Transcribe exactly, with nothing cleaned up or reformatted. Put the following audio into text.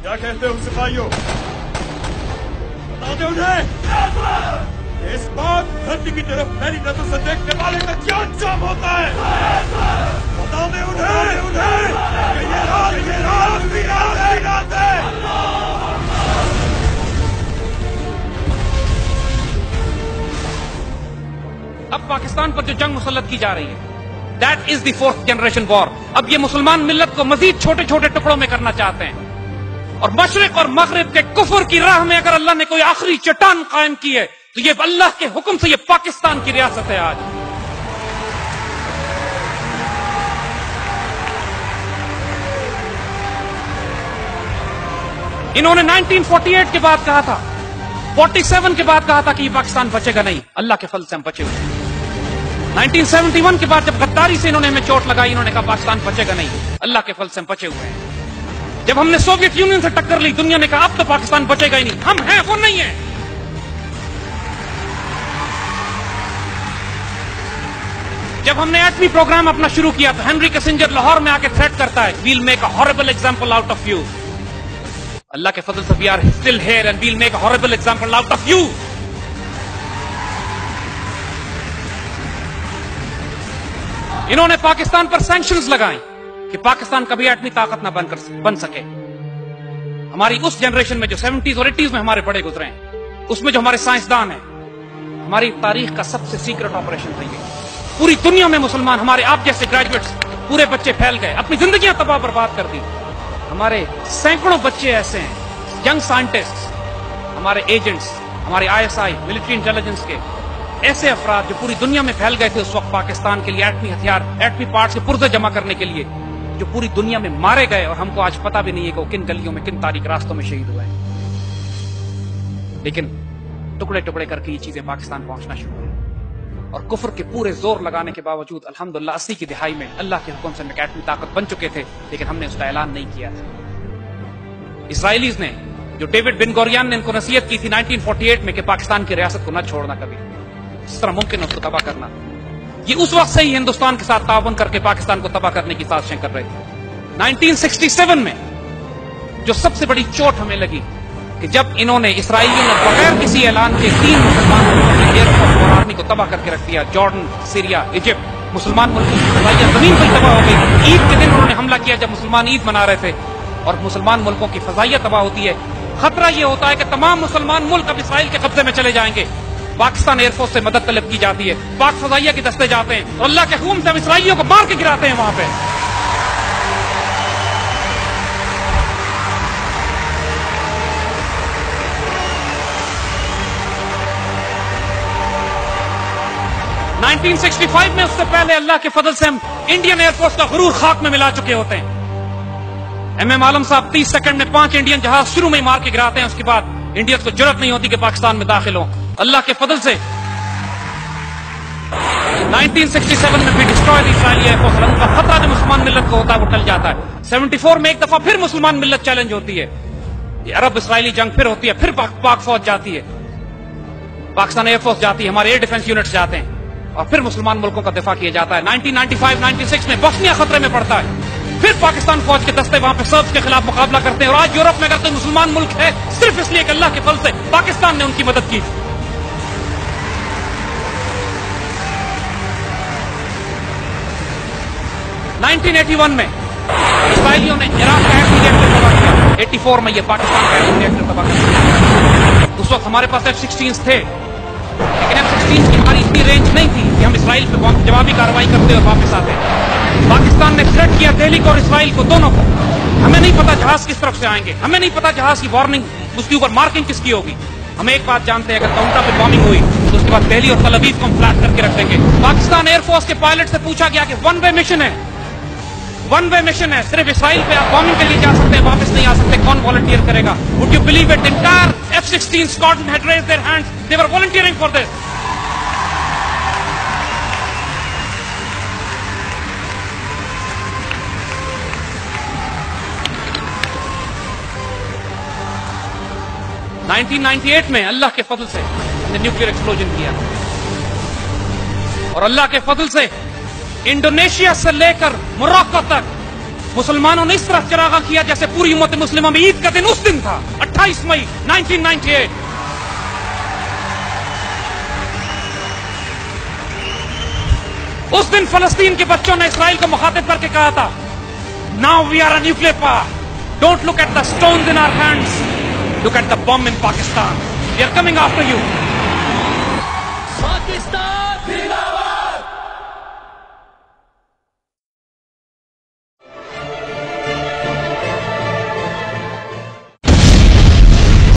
کیا کہتے ہو سپاہیوں؟ بتا دے انہیں اس بات دھرتی کی طرف میری نظر سے دیکھنے والے کا کیا انجام ہوتا ہے؟ بتا دے انہیں انہیں کہ یہ رات یہ رات بھی رات ہے رات ہے۔ اب پاکستان پر جو جنگ مسلط کی جا رہی ہے that is the fourth generation war. اب یہ مسلمان ملت کو مزید چھوٹے چھوٹے ٹکڑوں میں کرنا چاہتے ہیں، اور مشرق اور مغرب کے کفر کی راہ میں اگر اللہ نے کوئی آخری چٹان قائم کی ہے تو یہ اللہ کے حکم سے یہ پاکستان کی ریاست ہے۔ آج انہوں نے نائنٹین فورٹی ایٹ کے بعد کہا تھا، فورٹی سیون کے بعد کہا تھا کہ یہ پاکستان بچے گا نہیں، اللہ کے فضل سے ہم بچے ہوئے۔ نائنٹین سیونٹی ون کے بعد جب غداری سے انہوں نے ہمیں چوٹ لگائی، انہوں نے کہا پاکستان بچے گا نہیں، اللہ کے فضل سے ہم بچے ہوئے ہیں۔ جب ہم نے سوویت یونین سے ٹکر لی، دنیا نے کہا اب تو پاکستان بچے گا ہی نہیں، ہم ہیں وہ نہیں ہیں۔ جب ہم نے ایٹمی پروگرام اپنا شروع کیا تو ہنری کسنجر لاہور میں آ کے تھریٹ کرتا ہے will make a horrible example out of you. Allah کے فضل سے we are still here and will make a horrible example out of you. انہوں نے پاکستان پر سینکشنز لگائیں کہ پاکستان کبھی ایٹمی طاقت نہ بن کر بن سکے۔ ہماری اس جنریشن میں جو سیونٹیز اور ایٹیز میں ہمارے بڑے گزرے ہیں، اس میں جو ہمارے سائنسدان ہیں، ہماری تاریخ کا سب سے سیکرٹ آپریشن تھا یہ۔ پوری دنیا میں مسلمان، ہمارے آپ جیسے گریجویٹس، پورے بچے پھیل گئے، اپنی زندگیاں تباہ برباد کر دی۔ ہمارے سینکڑوں بچے ایسے ہیں، ینگ سائنٹسٹ، ہمارے ایجنٹس، ہمارے I S I, military intelligence کے ایسے افراد جو پوری دنیا میں پھیل گئے تھے اس وقت پاکستان کے لیے ایٹمی ہتھیار، ایٹمی پارٹس کے پرزے جمع کرنے کے لیے، جو پوری دنیا میں مارے گئے، اور ہم کو آج پتہ بھی نہیں ہے کہ وہ کن گلیوں میں، کن تاریک راستوں میں شہید ہوئے ہیں۔ لیکن ٹکڑے ٹکڑے کر کے یہ چیزیں پاکستان پہنچنا شروع ہوئی، اور کفر کے پورے زور لگانے کے باوجود الحمدللہ اسی کی دہائی میں اللہ کے حکم سے ایٹمی طاقت بن چکے تھے، لیکن ہم نے اس کا اعلان نہیں کیا تھا۔ اسرائیلیز نے، جو ڈیوڈ بن گوریان نے ان کو نصیحت کی تھی نائنٹین فورٹی ایٹ میں کہ پاکستان کی ریاست کو نہ چھوڑنا کبھی، جس طرح ممکن ہے اس کو تباہ کرنا، یہ اس وقت سے ہی ہندوستان کے ساتھ تعاون کر کے پاکستان کو تباہ کرنے کی سازشیں کر رہے تھے۔ نائنٹین سکسٹی سیون میں جو سب سے بڑی چوٹ ہمیں لگی کہ جب انہوں نے، اسرائیلیوں نے بغیر کسی اعلان کے تین مسلمان ملکوں کے ایئر فورس اور آرمی کو تباہ کر کے رکھ دیا، جارڈن، سیریا، ایجپٹ، مسلمان ملکوں کی فضائیہ زمین پر تباہ ہو گئی۔ عید کے دن انہوں نے حملہ کیا جب مسلمان عید منا رہے تھے، اور مسلمان ملکوں کی فضائیہ تباہ ہوتی ہے۔ خطرہ یہ ہوتا ہے کہ تمام مسلمان ملک اب اسرائیل کے قبضے میں چلے جائیں گے۔ پاکستان ایئر فورس سے مدد طلب کی جاتی ہے، پاک فضائیہ کے دستے جاتے ہیں، اور اللہ کے حکم سے ہم اسرائیلیوں کو مار کے گراتے ہیں وہاں پہ۔ نائنٹین سکسٹی فائیو میں، اس سے پہلے اللہ کے فضل سے ہم انڈین ایئر فورس کا غرور خاک میں ملا چکے ہوتے ہیں۔ ایم ایم عالم صاحب تیس سیکنڈ میں پانچ انڈین جہاز شروع میں ہی مار کے گراتے ہیں، اس کے بعد انڈینز کو جرأت نہیں ہوتی کہ پاکستان میں داخل ہوں۔ اللہ کے فضل سے نائنٹین سکسٹی سیون میں بھی ڈسٹروائے اسرائیلی ایئر فورس، اور ان کا خطرہ جو مسلمان ملت کو ہوتا ہے وہ ٹل جاتا ہے۔ سیونٹی فور میں ایک دفعہ پھر مسلمان ملت چیلنج ہوتی ہے، یہ عرب اسرائیلی جنگ پھر ہوتی ہے، پھر پاک فوج جاتی ہے، پاکستان ایئر فورس جاتی ہے، ہمارے ایئر ڈیفنس یونٹس جاتے ہیں، اور پھر مسلمان ملکوں کا دفاع کیا جاتا ہے۔ Nineteen ninety five ninety six میں بوسنیا خطرے میں پڑتا ہے، پھر پاکستان فوج کے دستے وہاں پہ سربز کے خلاف مقابلہ کرتے ہیں، اور آج یورپ میں اگر کوئی مسلمان ملک ہے صرف اس لیے کہ اللہ کے فضل سے پاکستان نے ان کی مدد کی۔ نائنٹین ایٹی ون میں اسرائیلیوں نے عراق کا ایٹمی ریئیکٹر تباہ کیا، ایٹی فور میں یہ پاکستان کا ایٹمی ریئیکٹر تباہ کیا۔ اس وقت ہمارے پاس ایف سکسٹینز تھے، لیکن ایف سکسٹین کی ہماری اتنی رینج نہیں تھی کہ ہم اسرائیل پہ جوابی کارروائی کرتے اور واپس آتے۔ پاکستان نے تھریٹ کیا دہلی کو اور اسرائیل کو، دونوں کو۔ ہمیں نہیں پتا جہاز کس طرف سے آئیں گے، ہمیں نہیں پتا جہاز کی وارننگ، اس کے اوپر مارکنگ کس کی ہوگی۔ ہم ایک بات جانتے ہیں، اگر کاؤنٹا پہ بامبنگ ہوئی تو اس کے بعد دہلی اور تل ابیب کو ہم فلیٹ کر کے رکھ دیں گے۔ پاکستان ایئر فورس کے پائلٹ سے پوچھا گیا کہ ون وے مشن ہے، ون وے مشن ہے، صرف اسرائیل پہ آپ بامبنگ کے لیے جا سکتے ہیں، واپس نہیں آ سکتے، کون والنٹیئر کرے گا؟ Would you believe it? Entire F sixteen squadron had raised their hands, they were volunteering for this. Nineteen ninety eight میں اللہ کے فضل سے ہم نے نیوکلیئر ایکسپلوژن کیا، اور اللہ کے فضل سے انڈونیشیا سے لے کر موراکو تک मुसलमानों ने इस तरह चरागा किया जैसे पूरी उम्मत मुस्लिमा में ईद का दिन उस दिन था, अट्ठाईस मई नाइनटीन नाइंटी एट। उस दिन फलस्तीन के बच्चों ने इसराइल को मुखातिब करके कहा था, now we are a nuclear power, don't look at the stones in our hands, look at the bomb in Pakistan, we are coming after you. Pakistan